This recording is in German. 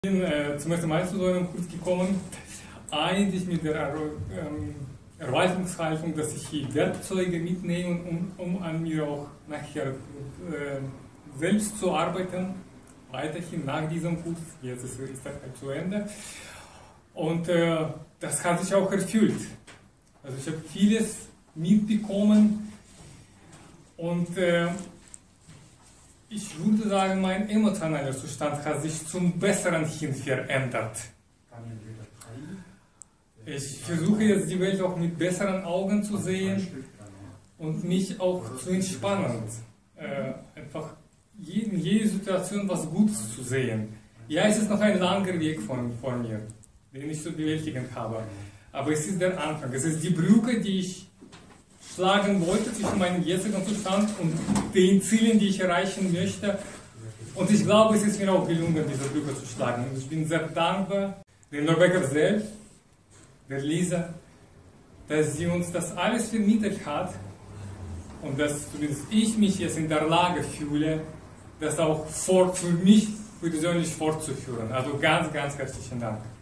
Ich bin zum ersten Mal zu so einem Kurs gekommen, eigentlich mit der Erwartungshaltung, dass ich die Werkzeuge mitnehme, um an mir auch nachher selbst zu arbeiten, weiterhin nach diesem Kurs, jetzt ist er halt zu Ende. Und das hat sich auch erfüllt. Also ich habe vieles mitbekommen und ich würde sagen, mein emotionaler Zustand hat sich zum Besseren hin verändert. Ich versuche jetzt die Welt auch mit besseren Augen zu sehen und mich auch zu entspannen. Einfach in jeder Situation was Gutes zu sehen. Ja, es ist noch ein langer Weg vor mir, den ich zu bewältigen habe. Aber es ist der Anfang. Es ist die Brücke, die ich schlagen wollte zwischen meinem jetzigen Zustand und den Zielen, die ich erreichen möchte. Und ich glaube, es ist mir auch gelungen, diese Brücke zu schlagen. Und ich bin sehr dankbar dem Norberger selbst, der Lisa, dass sie uns das alles vermittelt hat und dass zumindest ich mich jetzt in der Lage fühle, das auch für mich persönlich fortzuführen. Also ganz, ganz herzlichen Dank.